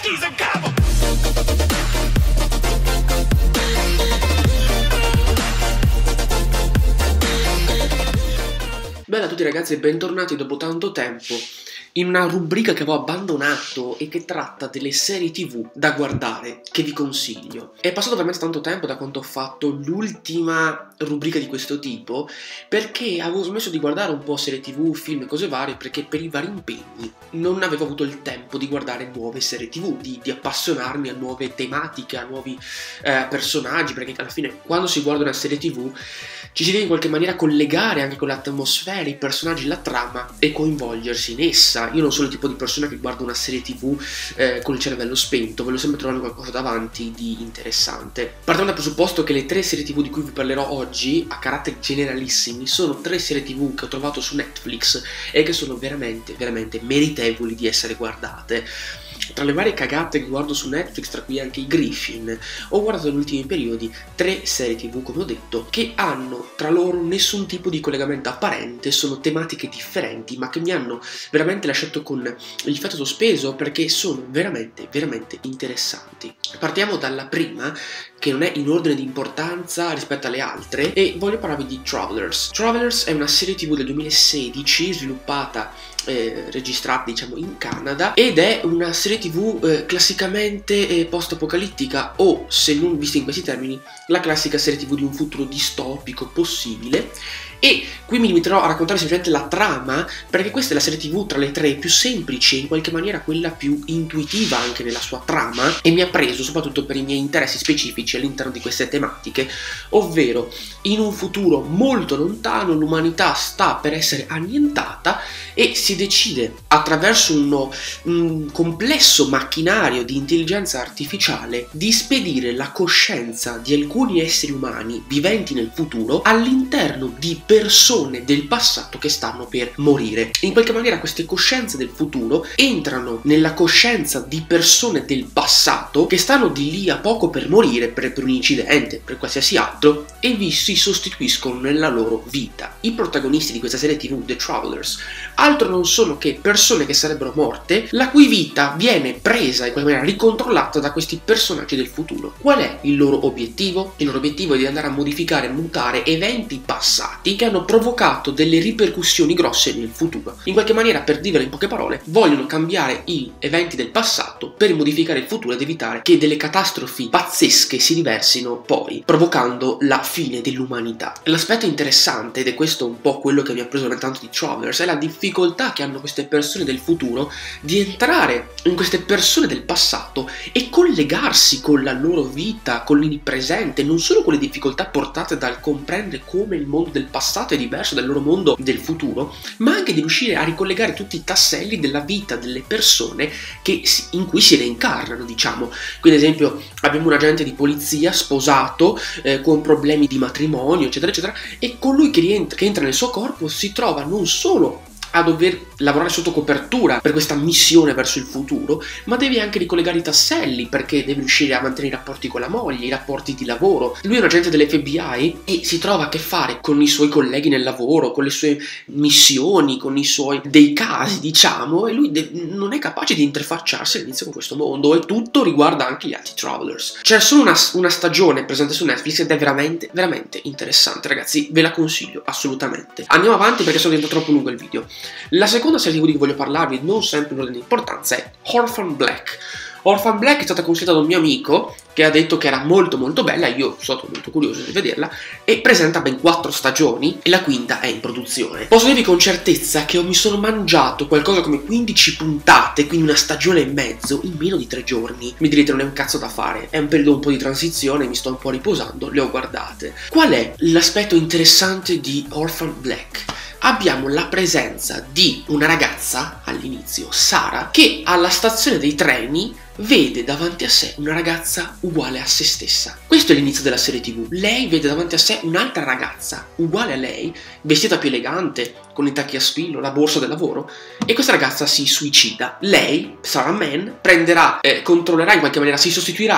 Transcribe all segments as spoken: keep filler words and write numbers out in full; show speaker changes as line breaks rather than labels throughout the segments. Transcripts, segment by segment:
he's a cowboy.
Bella a tutti ragazzi e bentornati dopo tanto tempo in una rubrica che avevo abbandonato e che tratta delle serie tv da guardare che vi consiglio. È passato veramente tanto tempo da quando ho fatto l'ultima rubrica di questo tipo, perché avevo smesso di guardare un po' serie tv, film e cose varie, perché per i vari impegni non avevo avuto il tempo di guardare nuove serie tv, di, di appassionarmi a nuove tematiche, a nuovi eh, personaggi, perché alla fine quando si guarda una serie tv ci si deve in qualche maniera collegare anche con l'atmosfera, i personaggi, la trama e coinvolgersi in essa. Io non sono il tipo di persona che guarda una serie tv eh, con il cervello spento, voglio sempre trovare qualcosa davanti di interessante. Partiamo dal presupposto che le tre serie tv di cui vi parlerò oggi, a caratteri generalissimi, sono tre serie tv che ho trovato su Netflix e che sono veramente, veramente meritevoli di essere guardate. Tra le varie cagate che guardo su Netflix, tra cui anche i Griffin, ho guardato negli ultimi periodi tre serie tv, come ho detto, che hanno tra loro nessun tipo di collegamento apparente, sono tematiche differenti, ma che mi hanno veramente lasciato con il fiato sospeso perché sono veramente, veramente interessanti. Partiamo dalla prima, che non è in ordine di importanza rispetto alle altre, e voglio parlarvi di Travelers. Travelers è una serie tv del duemilasedici sviluppata Eh, registrata diciamo in Canada ed è una serie tv eh, classicamente eh, post-apocalittica, o se non vista in questi termini la classica serie tv di un futuro distopico possibile. E qui mi limiterò a raccontare semplicemente la trama, perché questa è la serie tv tra le tre più semplici e in qualche maniera quella più intuitiva anche nella sua trama, e mi ha preso soprattutto per i miei interessi specifici all'interno di queste tematiche, ovvero in un futuro molto lontano l'umanità sta per essere annientata e si decide attraverso uno, un complesso macchinario di intelligenza artificiale di spedire la coscienza di alcuni esseri umani viventi nel futuro all'interno di persone del passato che stanno per morire. In qualche maniera queste coscienze del futuro entrano nella coscienza di persone del passato che stanno di lì a poco per morire per, per un incidente, per qualsiasi altro, e vi si sostituiscono nella loro vita. I protagonisti di questa serie tv, The Travelers, altro non sono che persone che sarebbero morte, la cui vita viene presa in qualche maniera ricontrollata da questi personaggi del futuro. Qual è il loro obiettivo? Il loro obiettivo è di andare a modificare e mutare eventi passati che hanno provocato delle ripercussioni grosse nel futuro. In qualche maniera, per dire in poche parole, vogliono cambiare gli eventi del passato per modificare il futuro ed evitare che delle catastrofi pazzesche si riversino poi, provocando la fine dell'umanità. L'aspetto interessante, ed è questo un po' quello che mi ha preso tanto di Travelers, è la difficoltà che hanno queste persone del futuro di entrare in queste persone del passato e collegarsi con la loro vita, con il presente, non solo con le difficoltà portate dal comprendere come il mondo del passato è diverso dal loro mondo del futuro, ma anche di riuscire a ricollegare tutti i tasselli della vita delle persone che si, in cui si reincarnano, diciamo. Qui ad esempio abbiamo un agente di polizia sposato eh, con problemi di matrimonio eccetera eccetera, e colui che, rientra, che entra nel suo corpo si trova non solo a dover lavorare sotto copertura per questa missione verso il futuro, ma deve anche ricollegare i tasselli, perché deve riuscire a mantenere i rapporti con la moglie, i rapporti di lavoro. Lui è un agente dell'F B I e si trova a che fare con i suoi colleghi nel lavoro, con le sue missioni, con i suoi dei casi, diciamo, e lui non è capace di interfacciarsi all'inizio con questo mondo, e tutto riguarda anche gli altri Travelers. C'è solo una, una stagione presente su Netflix ed è veramente, veramente interessante, ragazzi, ve la consiglio assolutamente. Andiamo avanti perché sono diventato troppo lungo il video. La seconda serie tv di cui voglio parlarvi, non sempre in ordine di importanza, è Orphan Black. Orphan Black è stata consigliata da un mio amico che ha detto che era molto molto bella, io sono stato molto curioso di vederla, e presenta ben quattro stagioni e la quinta è in produzione. Posso dirvi con certezza che mi sono mangiato qualcosa come quindici puntate, quindi una stagione e mezzo, in meno di tre giorni. Mi direte non è un cazzo da fare, è un periodo un po' di transizione, mi sto un po' riposando, le ho guardate. Qual è l'aspetto interessante di Orphan Black? Abbiamo la presenza di una ragazza all'inizio, Sara, che alla stazione dei treni vede davanti a sé una ragazza uguale a se stessa. Questo è l'inizio della serie tv. Lei vede davanti a sé un'altra ragazza uguale a lei, vestita più elegante, con i tacchi a spillo, la borsa del lavoro, e questa ragazza si suicida. Lei, Sarah Mann, prenderà, eh, controllerà in qualche maniera, si sostituirà a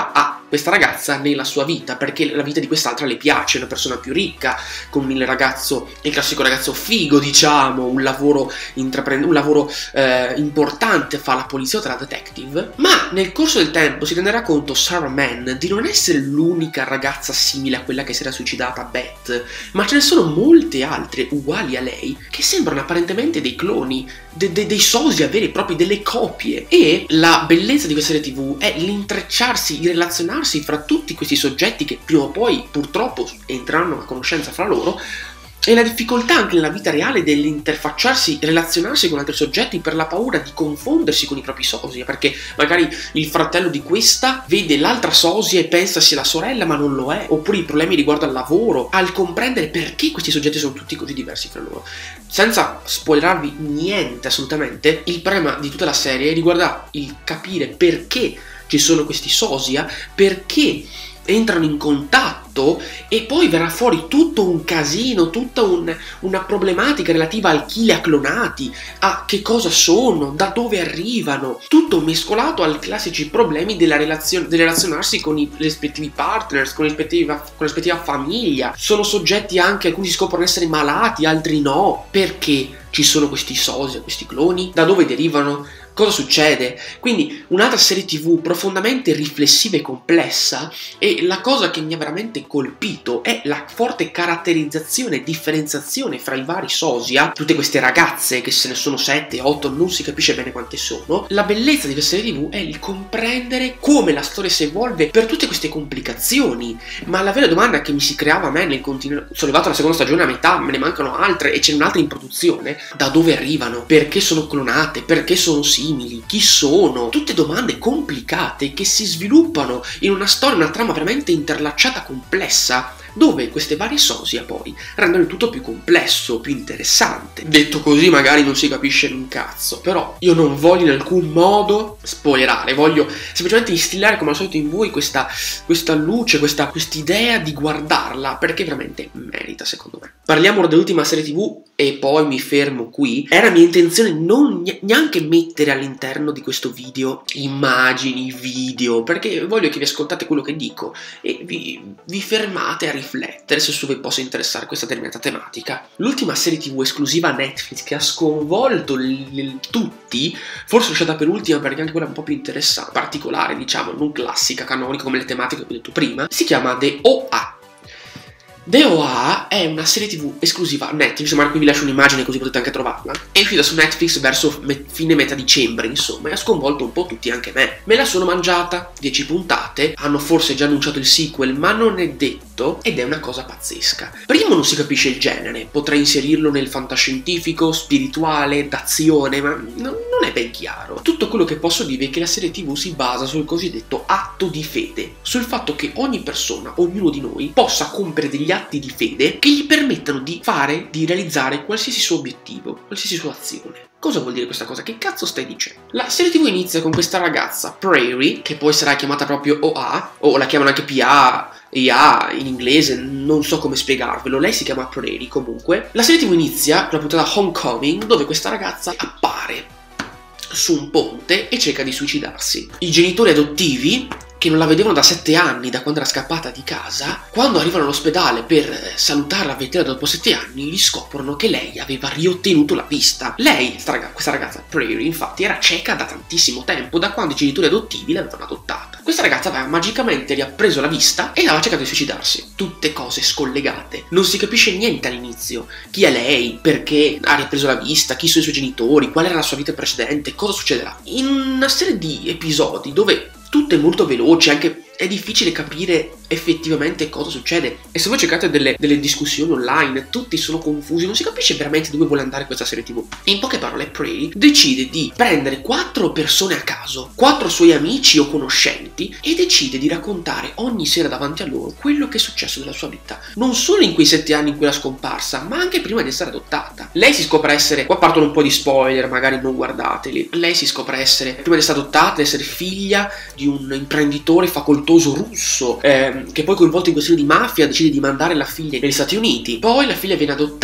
questa ragazza nella sua vita, perché la vita di quest'altra le piace, è una persona più ricca, con il ragazzo, il classico ragazzo figo, diciamo, un lavoro intraprendente, un lavoro eh, importante, fa la poliziotta, la detective. Ma nel corso del tempo si renderà conto Sarah Mann di non essere l'unica ragazza simile a quella che si era suicidata, Beth, ma ce ne sono molte altre uguali a lei che sembrano apparentemente dei cloni, de de dei sosia veri e propri, delle copie. E la bellezza di questa serie tv è l'intrecciarsi, il relazionarsi fra tutti questi soggetti che prima o poi purtroppo entreranno a conoscenza fra loro, e la difficoltà anche nella vita reale dell'interfacciarsi, relazionarsi con altri soggetti per la paura di confondersi con i propri sosia, perché magari il fratello di questa vede l'altra sosia e pensa sia la sorella ma non lo è, oppure i problemi riguardo al lavoro, al comprendere perché questi soggetti sono tutti così diversi fra loro. Senza spoilerarvi niente assolutamente, il problema di tutta la serie riguarda il capire perché ci sono questi sosia, perché entrano in contatto, e poi verrà fuori tutto un casino, tutta un, una problematica relativa al chi li ha clonati, a che cosa sono, da dove arrivano, tutto mescolato ai classici problemi della relazione, del relazionarsi con i rispettivi partners, con, rispettiva, con la rispettiva famiglia. Sono soggetti anche, alcuni si scoprono essere malati, altri no. Perché ci sono questi sosia, questi cloni? Da dove derivano? Cosa succede? Quindi un'altra serie tv profondamente riflessiva e complessa, e la cosa che mi ha veramente colpito è la forte caratterizzazione e differenziazione fra i vari sosia, tutte queste ragazze che se ne sono sette, otto, non si capisce bene quante sono. La bellezza di questa serie tv è il comprendere come la storia si evolve per tutte queste complicazioni, ma la vera domanda che mi si creava a me nel continuare, sono arrivato alla seconda stagione a metà, me ne mancano altre e c'è un'altra in produzione, da dove arrivano? Perché sono clonate? Perché sono simili? Chi sono? Tutte domande complicate che si sviluppano in una storia, una trama veramente interlacciata, complessa, dove queste varie sosia poi rendono il tutto più complesso, più interessante. Detto così magari non si capisce un cazzo, però io non voglio in alcun modo spoilerare, voglio semplicemente instillare come al solito in voi questa, questa luce, questa quest'idea di guardarla, perché veramente merita secondo me. Parliamo ora dell'ultima serie tv e poi mi fermo qui. Era mia intenzione non neanche mettere all'interno di questo video immagini, video, perché voglio che vi ascoltate quello che dico e vi, vi fermate a riflettere se su vi possa interessare questa determinata tematica. L'ultima serie tv esclusiva Netflix che ha sconvolto l- l- tutti, forse l'ho lasciata per ultima perché anche quella è un po' più interessante, particolare, diciamo, non classica, canonica come le tematiche che ho detto prima, si chiama The O A. The O A è una serie tv esclusiva Netflix, ma qui vi lascio un'immagine così potete anche trovarla. È uscita su Netflix verso me fine metà dicembre, insomma, e ha sconvolto un po' tutti, anche me. Me la sono mangiata, dieci puntate, hanno forse già annunciato il sequel, ma non è detto, ed è una cosa pazzesca. Primo non si capisce il genere, potrei inserirlo nel fantascientifico, spirituale, d'azione, ma non è ben chiaro. Tutto quello che posso dire è che la serie tv si basa sul cosiddetto atto di fede, sul fatto che ogni persona, ognuno di noi, possa compiere degli atti di fede che gli permettano di fare, di realizzare qualsiasi suo obiettivo, qualsiasi sua azione. Cosa vuol dire questa cosa? Che cazzo stai dicendo? La serie tv inizia con questa ragazza, Prairie, che poi sarà chiamata proprio O A, o la chiamano anche P A, E A in inglese, non so come spiegarvelo, lei si chiama Prairie comunque. La serie tv inizia con la puntata Homecoming, dove questa ragazza appare su un ponte e cerca di suicidarsi. I genitori adottivi, che non la vedevano da sette anni, da quando era scappata di casa, quando arrivano all'ospedale per salutarla, vederla dopo sette anni, gli scoprono che lei aveva riottenuto la vista. Lei, questa ragazza, Prairie, infatti, era cieca da tantissimo tempo, da quando i genitori adottivi l'avevano adottata. Questa ragazza aveva magicamente riappreso la vista e aveva cercato di suicidarsi. Tutte cose scollegate. Non si capisce niente all'inizio. Chi è lei? Perché ha ripreso la vista? Chi sono i suoi genitori? Qual era la sua vita precedente? Cosa succederà? In una serie di episodi dove tutto è molto veloce, anche è difficile capire effettivamente cosa succede, e se voi cercate delle, delle discussioni online tutti sono confusi, non si capisce veramente dove vuole andare questa serie tv. In poche parole, Prairie decide di prendere quattro persone a caso, quattro suoi amici o conoscenti, e decide di raccontare ogni sera davanti a loro quello che è successo nella sua vita, non solo in quei sette anni in cui era scomparsa, ma anche prima di essere adottata. Lei si scopre essere, qua partono un po' di spoiler, magari non guardateli, lei si scopre essere, prima di essere adottata, essere figlia di un imprenditore facoltoso russo, eh, che poi coinvolto in questioni di mafia decide di mandare la figlia negli Stati Uniti. Poi la figlia viene adottata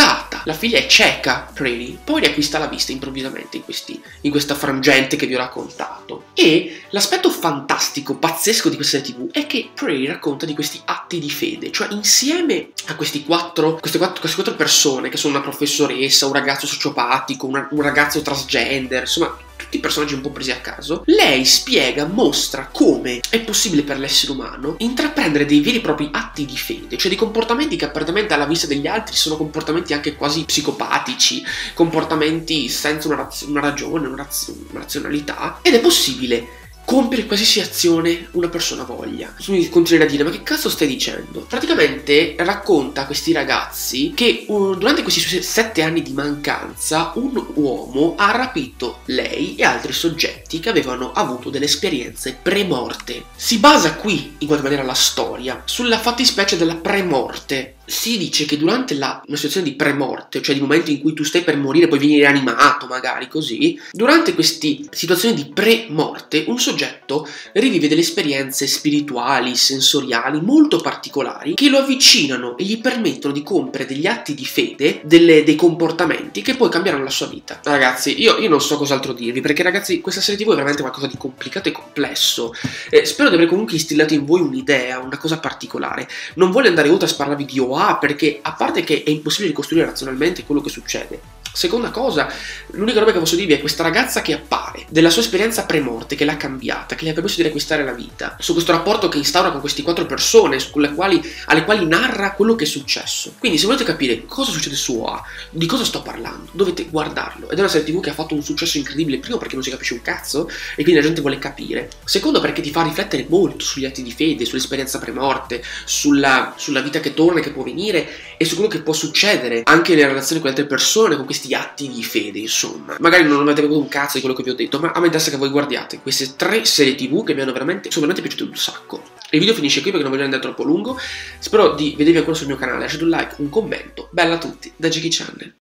La figlia è cieca, Prairie, poi riacquista la vista improvvisamente in, questi, in questa frangente che vi ho raccontato. E l'aspetto fantastico, pazzesco di questa serie tivù è che Prairie racconta di questi atti di fede, cioè insieme a questi quattro, queste, quattro, queste quattro persone che sono una professoressa, un ragazzo sociopatico, una, un ragazzo transgender, insomma tutti personaggi un po' presi a caso, lei spiega, mostra come è possibile per l'essere umano intraprendere dei veri e propri atti di fede, cioè dei comportamenti che apparentemente alla vista degli altri sono comportamenti anche quasi psicopatici, comportamenti senza una, raz una ragione, una, raz una razionalità, ed è possibile compiere qualsiasi azione una persona voglia. Quindi continuerà a dire: ma che cazzo stai dicendo? Praticamente racconta a questi ragazzi che uh, durante questi suoi sette anni di mancanza un uomo ha rapito lei e altri soggetti che avevano avuto delle esperienze premorte. Si basa qui in qualche maniera la storia sulla fattispecie della premorte. Si dice che durante la, una situazione di premorte, cioè di momento in cui tu stai per morire, poi vieni rianimato magari così, durante queste situazioni di premorte un soggetto rivive delle esperienze spirituali, sensoriali molto particolari che lo avvicinano e gli permettono di compiere degli atti di fede, delle, dei comportamenti che poi cambieranno la sua vita. Ragazzi, io, io non so cos'altro dirvi, perché ragazzi questa serie tivù è veramente qualcosa di complicato e complesso. Eh, spero di aver comunque instillato in voi un'idea, una cosa particolare. Non voglio andare oltre a sparlarvi di O A, perché a parte che è impossibile ricostruire razionalmente quello che succede. Seconda cosa, l'unica roba che posso dirvi è questa ragazza che appare, della sua esperienza premorte, che l'ha cambiata, che le ha permesso di riacquistare la vita, su questo rapporto che instaura con queste quattro persone, sulle quali, alle quali narra quello che è successo. Quindi se volete capire cosa succede su O A, di cosa sto parlando, dovete guardarlo. Ed è una serie tivù che ha fatto un successo incredibile, primo perché non si capisce un cazzo, e quindi la gente vuole capire. Secondo perché ti fa riflettere molto sugli atti di fede, sull'esperienza premorte, sulla, sulla vita che torna e che può venire, e su quello che può succedere anche nelle relazioni con le altre persone, con questi atti di fede, insomma. Magari non avete avuto un cazzo di quello che vi ho detto, ma a me interessa che voi guardiate queste tre serie tivù che mi hanno veramente, sono veramente piaciute un sacco. Il video finisce qui perché non voglio andare troppo lungo. Spero di vedervi ancora sul mio canale. Lasciate un like, un commento. Bella a tutti, da Geeky Channel.